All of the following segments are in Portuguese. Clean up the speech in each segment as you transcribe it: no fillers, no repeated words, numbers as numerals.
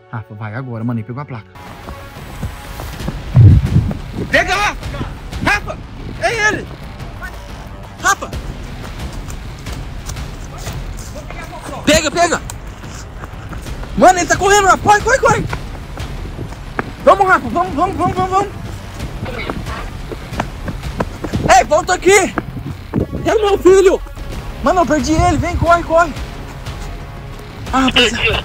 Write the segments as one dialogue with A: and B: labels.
A: Rafa, vai agora, mano. Ele pegou a placa.
B: Pega lá! Rafa! É ele! Rafa! Pega, pega! Mano, ele tá correndo, Rafa! Corre, corre, corre! Vamos, Rafa! Vamos! Ei, volta aqui! É o meu filho! Mano, eu perdi ele! Vem, corre, corre! Ah, rapaziada!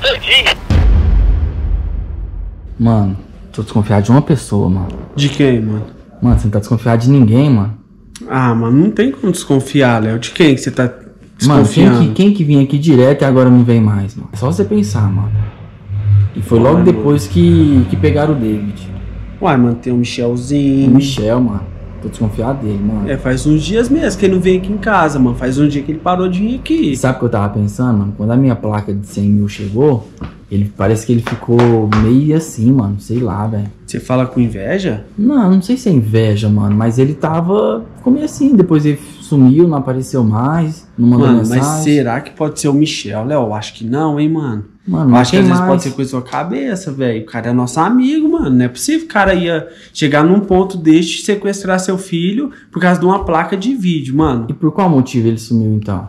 A: Mano, tô desconfiado de uma pessoa, mano.
C: De quem, mano?
A: Mano, você não tá desconfiado de ninguém, mano.
C: Ah, mano, não tem como desconfiar, Léo. De quem que você tá desconfiando?
A: Mano, quem que vinha aqui direto e agora não vem mais, mano? É só você pensar, mano. E foi logo depois que pegaram o David.
C: Uai, mano, tem o Michelzinho.
A: O Michel, mano. Tô desconfiado dele, mano.
C: É, faz uns dias mesmo que ele não vem aqui em casa, mano. Faz um dia que ele parou de vir aqui.
A: Sabe o que eu tava pensando, mano? Quando a minha placa de 100 mil chegou, parece que ele ficou meio assim, mano. Sei lá, velho.
C: Você fala com inveja?
A: Não sei se é inveja, mano. Mas ele ficou meio assim. Depois ele sumiu, não apareceu mais. Não mandou mensagem.
C: Mas será que pode ser o Michel, Léo? Eu acho que não, hein, mano.
A: Mano,
C: eu acho que às vezes pode ser coisa da sua cabeça, velho. O cara é nosso amigo, mano. Não é possível que o cara ia chegar num ponto deste de sequestrar seu filho por causa de uma placa de vídeo, mano.
A: E por qual motivo ele sumiu, então?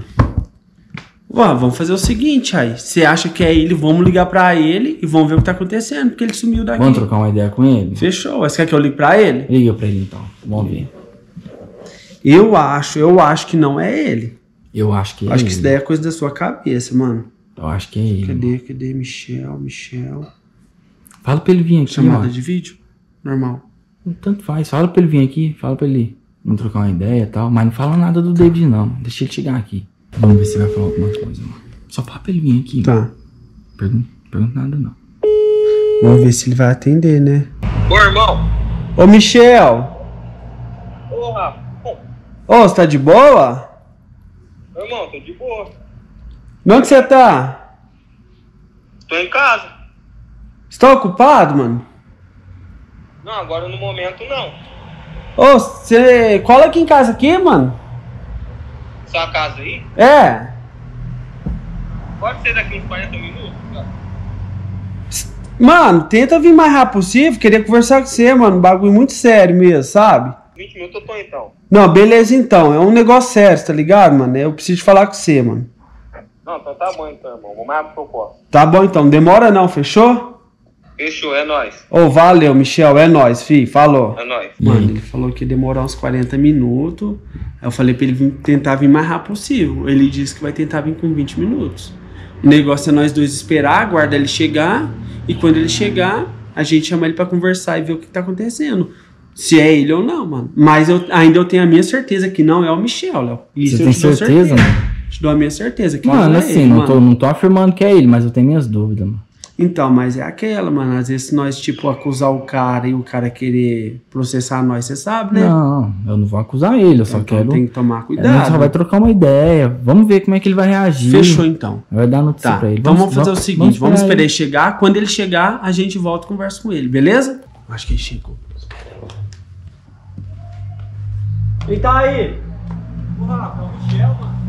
C: Ó, vamos fazer o seguinte, aí. Você acha que é ele, vamos ligar pra ele e vamos ver o que tá acontecendo, porque ele sumiu daqui.
A: Vamos trocar uma ideia com ele?
C: Fechou. Você quer que eu ligue pra ele?
A: Liga pra ele, então. Vamos ver.
C: Eu acho que não é ele.
A: Eu acho que é ele.
C: Acho que isso daí é coisa da sua cabeça, mano.
A: Eu acho que é ele.
C: Cadê? Michel.
A: Fala pra ele vir aqui,
C: Chamada
A: ó.
C: de vídeo? Normal.
A: Tanto faz. Fala pra ele vir aqui. Fala pra ele não trocar uma ideia e tal. Mas não fala nada do David, não. Deixa ele chegar aqui. Vamos ver se ele vai falar alguma coisa, mano. Só fala pra ele vir aqui.
C: Tá.
A: Pergunta nada, não.
C: Vamos ver se ele vai atender, né?
B: Ô, irmão!
C: Ô, Michel!
B: Ô, Rafa!
C: Ô, você tá de boa?
B: Ô, irmão, tô de boa.
C: Onde você tá?
B: Tô em casa.
C: Você tá ocupado, mano?
B: Não, agora no momento não.
C: Ô, você cola aqui em casa aqui, mano?
B: Sua casa aí?
C: É.
B: Pode ser daqui uns 40 minutos, cara.
C: Mano, tenta vir mais rápido possível. Queria conversar com você, mano. Bagulho muito sério mesmo, sabe?
B: 20 minutos eu tô então.
C: Não, beleza então. É um negócio sério, tá ligado, mano? Eu preciso falar com você, mano.
B: Não, então tá bom então, irmão. Vou mais rápido que eu posso.
C: Tá bom então. Demora não, fechou?
B: Fechou, é nóis.
C: Ô, valeu, Michel. É nóis, fi. Falou.
B: É nóis.
C: Mano, ele falou que ia demorar uns 40 minutos. Aí eu falei pra ele tentar vir mais rápido possível. Ele disse que vai tentar vir com 20 minutos. O negócio é nós dois esperar, aguardar ele chegar. E quando ele chegar, a gente chama ele pra conversar e ver o que tá acontecendo. Se é ele ou não, mano. Mas ainda eu tenho a minha certeza que não é o Michel, Léo. Isso
A: Você
C: eu
A: tem
C: te dou
A: certeza, mano?
C: Te dou a minha certeza que
A: Mano,
C: não é
A: assim,
C: ele,
A: não tô afirmando que é ele, mas eu tenho minhas dúvidas, mano.
C: Então, mas é aquela, mano. Às vezes nós, tipo, acusar o cara e o cara querer processar nós, você sabe, né?
A: Não, eu não vou acusar ele, eu só
C: Então
A: quero...
C: tem que tomar
A: A
C: cuidado.
A: gente só vai trocar uma ideia. Vamos ver como é que ele vai reagir.
C: Fechou, então.
A: Vai dar notícia
C: Tá,
A: pra ele.
C: então vamos fazer o seguinte, vamos esperar
A: ele.
C: ele chegar. Quando ele chegar, a gente volta e conversa com ele, beleza? Acho que ele chegou. Quem tá aí? O Rafa, o Michel, mano.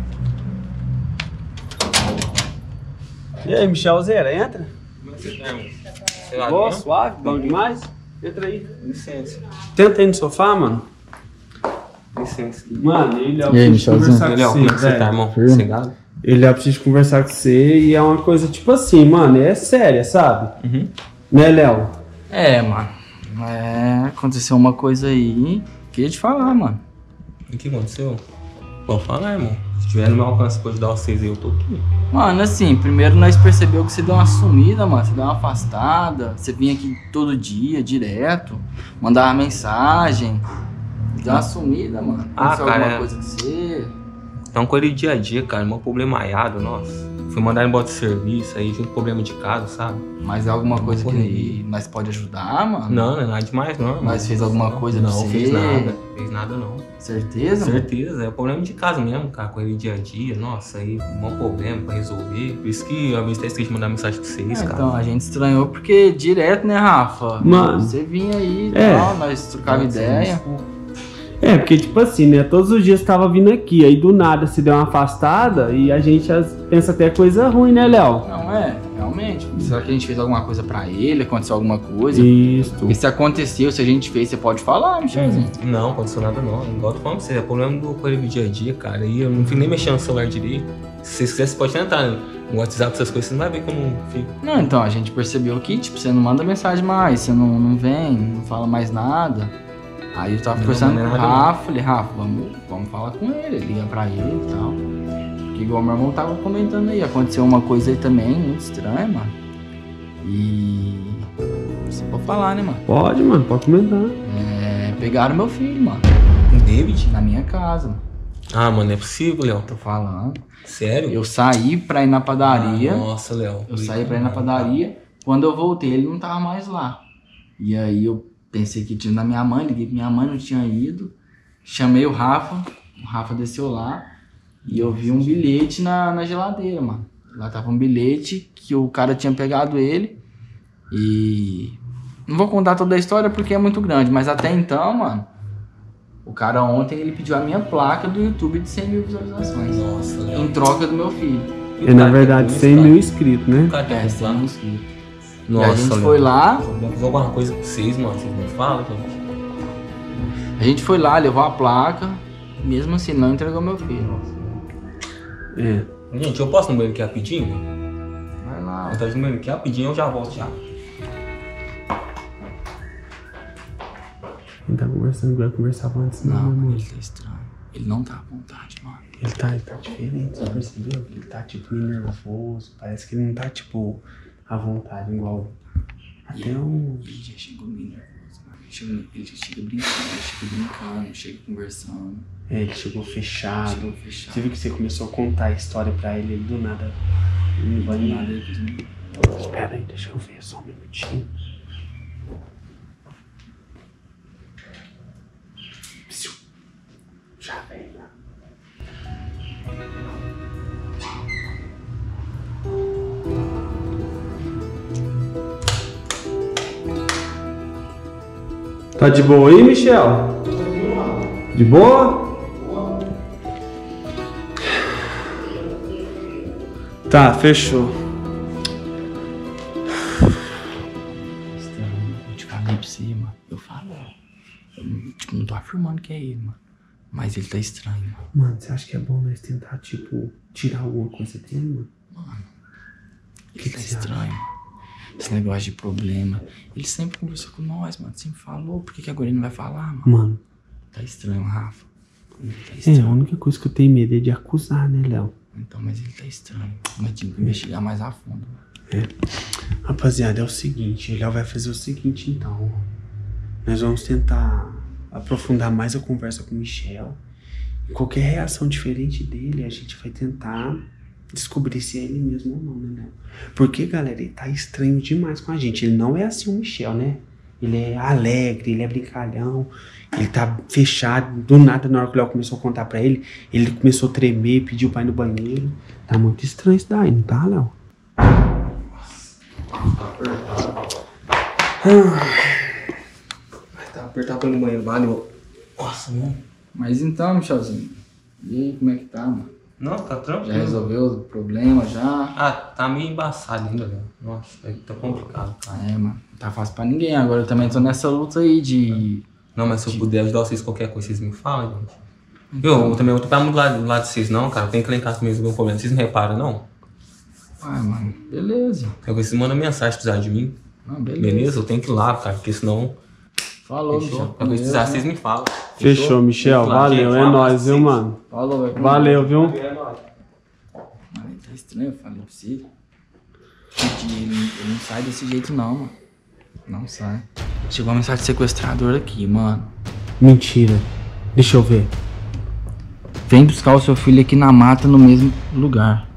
C: E aí, Michelzeira, entra.
B: Como é que você tá, irmão? Sei lá,
C: Boa,
B: não?
C: suave, bom demais. Entra aí.
B: Licença.
C: Tenta aí no sofá, mano.
B: Licença.
C: Mano, ele é o
A: E aí,
C: preciso
A: Michelzinho?
C: conversar
B: Léo,
C: com
B: como é
C: você,
B: que você tá,
C: velho.
B: irmão?
A: Firme.
B: Sossegado?
C: Ele é preciso conversar com você e é uma coisa tipo assim, mano, é séria, sabe?
B: Uhum.
C: Né, Léo?
A: É, mano. Aconteceu uma coisa aí. Queria te falar, mano.
B: O que aconteceu? Pode falar, irmão. Se tiver no meu alcance pra ajudar vocês aí, eu tô aqui.
A: Mano, assim, primeiro nós percebeu que você deu uma sumida, mano. Você deu uma afastada. Você vinha aqui todo dia, direto. Mandava mensagem. Deu uma sumida, mano. Aconteceu
B: cara,
A: alguma coisa com você?
B: É uma coisa de dia a dia, cara. Meu problemaiado, nossa. Fui mandar embora de serviço aí, junto com problema de casa, sabe?
A: Mas é alguma coisa que nós pode ajudar, mano?
B: Não é nada demais, não, irmão.
A: Mas fez alguma coisa
B: Não,
A: pra você?
B: fez nada. Fez nada, não.
A: Certeza, mano?
B: Certeza, é o problema de casa mesmo, cara. Com ele dia a dia, nossa, aí um problema pra resolver. Por isso que eu até esqueci de mandar mensagem pra vocês, cara.
A: Então, a gente estranhou porque direto, né, Rafa?
C: Mano.
A: Você vinha aí e
C: É.
A: tal, nós trocávamos ideia.
C: É, porque tipo assim, né, todos os dias tava vindo aqui, aí do nada se deu uma afastada e a gente pensa até coisa ruim, né, Léo?
A: Não realmente, Será que a gente fez alguma coisa pra ele? Aconteceu alguma coisa?
C: Isso.
A: E se aconteceu, se a gente fez, você pode falar, Michelzinho?
D: Não, aconteceu nada não. Igual eu tô falando pra você, é problema do correio do dia a dia, cara. E eu não fico nem mexendo no celular direito. Se vocês quiserem, você pode tentar, né? No WhatsApp, essas coisas, você não vai ver que eu não fico.
A: Não, então, a gente percebeu que, tipo, você não manda mensagem mais, você não vem, não fala mais nada. Aí eu tava conversando com o Rafa, falei, Rafa, vamos falar com ele, liga pra ele e tal. Porque igual meu irmão tava comentando aí, aconteceu uma coisa aí também, muito estranha, mano. E... você pode falar, né, mano?
C: Pode, mano, pode comentar.
A: Pegaram meu filho, mano.
D: O David?
A: Na minha casa, mano.
D: Ah, mano, não é possível, Léo.
A: Tô falando.
D: Sério?
A: Eu saí pra ir na padaria.
D: Nossa, Léo.
A: Eu saí pra ir na padaria. Quando eu voltei, ele não tava mais lá. E aí eu pensei que tinha na minha mãe, liguei pra minha mãe, não tinha ido. Chamei o Rafa desceu lá. E eu vi um bilhete na geladeira, mano. Lá tava um bilhete que o cara tinha pegado ele. E... não vou contar toda a história porque é muito grande, mas até então, mano, o cara ontem ele pediu a minha placa do YouTube de 100 mil visualizações.
D: Nossa, Léo.
A: Em troca do meu filho.
C: É, na verdade, 100 mil inscritos, né?
D: O cara tem
A: 100
D: plano.
A: mil inscritos.
D: Nossa,
A: E a gente
D: Léo.
A: foi lá,
D: Vamos fazer alguma coisa com vocês, mano. Vocês não falam, gente.
A: a gente foi lá, levou a placa, mesmo assim não entregou meu filho.
C: É.
D: Gente, eu posso ir no banheiro aqui rapidinho?
A: Vai lá.
D: Eu tô indo no banheiro aqui rapidinho, eu já volto já.
C: Ele tá conversando igual eu conversava antes, não,
A: Não,
C: amor.
A: ele tá estranho. Ele não tá à vontade, mano.
C: Ele tá diferente, você percebeu? Ele tá, tipo, meio nervoso. Parece que ele não tá, tipo, à vontade, igual até o...
A: Ele já chegou meio nervoso, mano. Ele chega brincando, chega conversando.
C: É, ele chegou fechado.
A: Chegou fechado.
C: Você viu que você começou a contar a história pra ele, ele do nada não vai
A: Nada,
C: nada.
A: ele fez um...
C: Espera aí, deixa eu ver só um minutinho. Psiu. Já vem lá. Tá de boa aí, Michel? De boa? Tá, fechou.
A: Estranho, eu te falei pra você, mano. Eu falo. Eu, tipo, não tô afirmando que é ele, mano. Mas ele tá estranho, mano.
C: Mano, você acha que é bom nós tentar, tipo, tirar alguma coisa dele, mano?
A: Mano, ele
C: Que
A: tá
C: você
A: estranho, mano. Esse negócio de problema. Ele sempre conversou com nós, mano. Sempre falou. Por que agora ele não vai falar, mano?
C: Mano,
A: Tá estranho, Rafa. Ele tá
C: a
A: estranho.
C: única coisa que eu tenho medo é de acusar, né, Léo?
A: Então, mas ele tá estranho. Mas tinha que investigar mais a fundo.
C: Rapaziada, é o seguinte, o Léo vai fazer o seguinte, então. Nós vamos tentar aprofundar mais a conversa com o Michel. E qualquer reação diferente dele, a gente vai tentar descobrir se é ele mesmo ou não, né, Léo? Porque, galera, ele tá estranho demais com a gente. Ele não é assim o Michel, né? Ele é alegre, ele é brincalhão, ele tá fechado. Do nada, na hora que o Léo começou a contar pra ele, ele começou a tremer, pediu pra ir no banheiro. Tá muito estranho isso daí, não tá, Léo?
D: Tá apertado pra ir no banheiro, valeu. Nossa, mano.
A: Mas então, Michelzinho. E aí, como é que tá, mano?
D: Não, tá
A: Já
D: tranquilo.
A: resolveu o problema, já?
D: Ah, tá meio embaçado ainda, velho. Nossa, aí tá complicado, cara.
A: É, mano. Não tá fácil pra ninguém. Agora eu também tô nessa luta aí de...
D: Não, mas se eu puder ajudar vocês qualquer coisa, vocês me falam, gente. Eu também não tô pra muito do lado de vocês, não, cara. Eu tenho que ir lá em casa mesmo, algum problema. Vocês não reparam, não?
A: Ai, mano. Beleza.
D: Eu vocês mandam mensagem se precisar de mim.
A: Não, beleza.
D: Beleza? Eu tenho que ir lá, cara, porque senão.
A: Falou,
D: Fechou.
A: Michel.
D: Qualquer coisa precisar, vocês me falam.
C: Fechou, Michel.
D: Vamos lá,
C: Valeu,
D: gente.
C: é
D: Um
C: nóis,
D: abraço,
C: viu,
D: sim.
C: mano?
A: Falou, velho.
C: Valeu, viu?
D: É nóis.
A: Mano, ele tá estranho, eu falei pra você. Ele não sai desse jeito, não, mano. Não sai. Chegou uma mensagem de sequestrador aqui, mano.
C: Mentira. Deixa eu ver.
A: Vem buscar o seu filho aqui na mata, no mesmo lugar.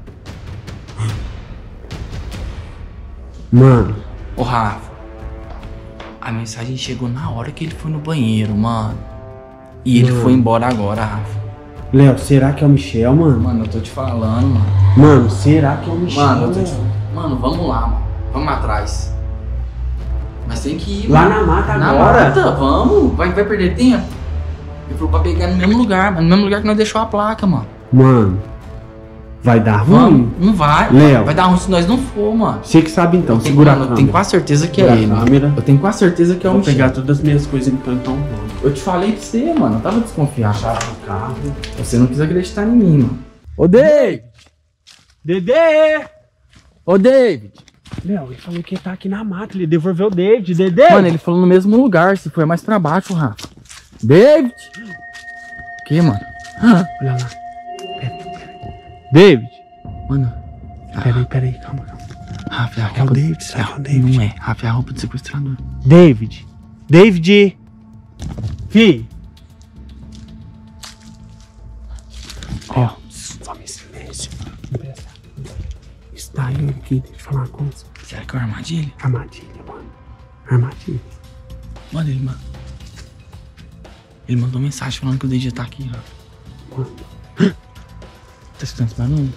C: Mano,
A: Ô, Rafa. A mensagem chegou na hora que ele foi no banheiro, mano. E ele foi embora agora, Rafa.
C: Léo, será que é o Michel, mano?
A: Mano, eu tô te falando, mano.
C: Mano, será que é o Michel?
A: Mano, eu tô te falando. Mano, vamos lá, mano. Vamos atrás. Mas tem que ir,
C: Lá
A: mano.
C: na mata
A: Na
C: agora?
A: mata, vamos. Vai perder tempo? Ele falou pra pegar no mesmo lugar, mano. No mesmo lugar que nós deixou a placa, mano.
C: Mano, Vai dar ruim?
A: Vamos, não vai.
C: Léo.
A: Vai dar ruim se nós não for, mano.
C: Você que sabe então, segura a câmera.
A: Eu tenho quase certeza que
C: Segura
A: é
C: a
A: ele.
C: câmera.
A: Eu tenho quase certeza que é o
C: Vou
A: Michel.
C: pegar todas as minhas coisas então vamos.
A: Eu te falei pra você, mano. Eu tava desconfiado.
C: Chave do carro.
A: Você não quis acreditar em mim, mano.
B: Ô, David! Dedê! Ô, David!
C: Léo, ele falou que ele tá aqui na mata, ele devolveu o David, Dedê!
B: Mano, ele falou no mesmo lugar, se foi mais pra baixo, Rafa. David! Que, mano?
C: Olha lá. Peraí.
B: David!
A: Mano.
C: Peraí, calma.
A: Rafa, é a
C: É o
A: roupa...
C: David, será que é o David?
A: Não é. Rafa, é a roupa do sequestrador.
C: David! Fi! Ó, some em silêncio. Está aí aqui, deixa eu falar uma coisa.
A: Será que é uma armadilha?
C: Armadilha, mano. Armadilha.
A: Mano, ele mandou mensagem falando que o DJ tá aqui, Rafa.
C: Mano.
A: Tá escutando esse barulho?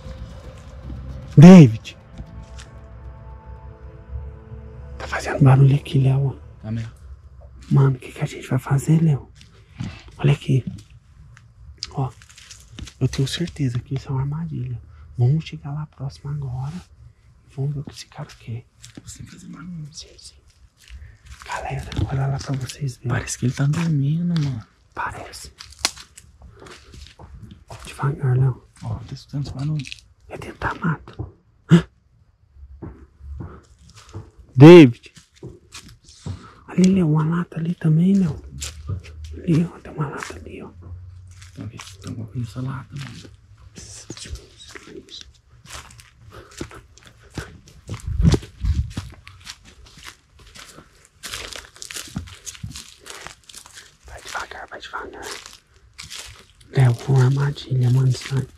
C: David! Tá fazendo barulho aqui, Léo.
A: Tá mesmo.
C: Mano, o que a gente vai fazer, Léo? Olha aqui. Ó, eu tenho certeza que isso é uma armadilha. Vamos chegar lá próximo agora. Vamos ver o que esse cara quer.
A: Você fazer barulho.
C: Sim. Galera, olha lá pra vocês verem.
A: Parece que ele tá dormindo, mano.
C: Parece. Devagar, Léo.
A: Ó, tá escutando esse barulho?
C: É dentro da mata. David. Ali, Léo, uma lata ali também, Léo. Ali, ó, tem uma lata ali, ó.
A: Tem alguma coisa nessa lata, mano.
C: Vai devagar. Léo, foi uma armadilha, mano, isso aí.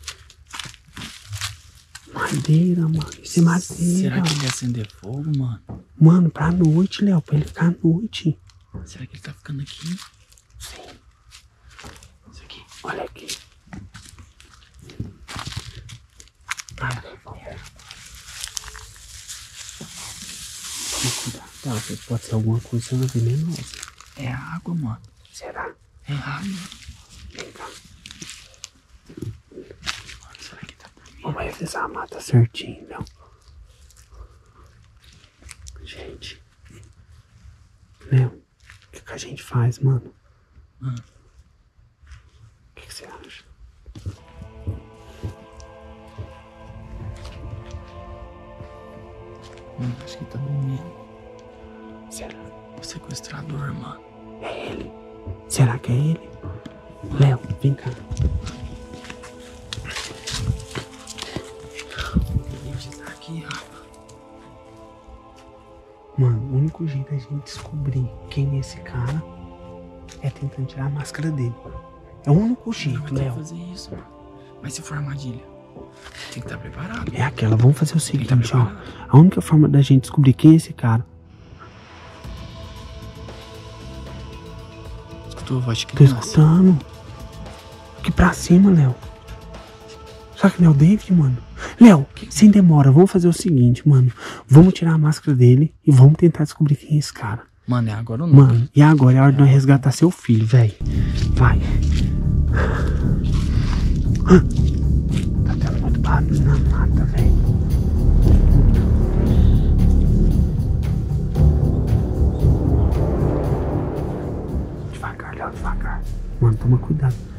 C: Madeira, mano. Isso é madeira.
A: Será que ele ia acender fogo, mano?
C: Mano, pra noite, Léo, pra ele ficar à noite.
A: Será que ele tá ficando aqui?
C: Sim.
A: Isso aqui.
C: Olha aqui. Cuidado, pode ser alguma coisa venenosa.
A: É água, mano.
C: Será?
A: É água.
C: Vem cá.
A: Mano, será que tá dormindo?
C: Vamos revisar a mata certinho, então. Gente. Léo, o que a gente faz, mano? O que você acha?
A: Mano, acho que ele tá dormindo.
C: Será?
A: O sequestrador, mano.
C: É ele? Será que é ele? Léo, vem cá.
A: Ele tá aqui, Rafa.
C: Mano, o único jeito da gente descobrir quem é esse cara é tentando tirar a máscara dele. É o único
A: Não
C: jeito,
A: vai ter que
C: Léo.
A: fazer isso, mano. Mas se for armadilha, tem que estar preparado.
C: É aquela, vamos fazer o
A: Tem que estar
C: seguinte, ó.
A: preparado.
C: A única forma da gente descobrir quem é esse cara.
A: Escutou a voz de
C: Tô
A: criança?
C: escutando. Aqui pra cima, Léo. Será que não é o David, mano? Léo, sem demora, vamos fazer o seguinte, mano. Vamos tirar a máscara dele e vamos tentar descobrir quem é esse cara.
A: Mano, é agora ou não?
C: Mano, e agora é a hora de nós resgatar seu filho, velho. Vai. Tá tendo muito barulho na mata, velho. Devagar, Léo, devagar. Mano, toma cuidado.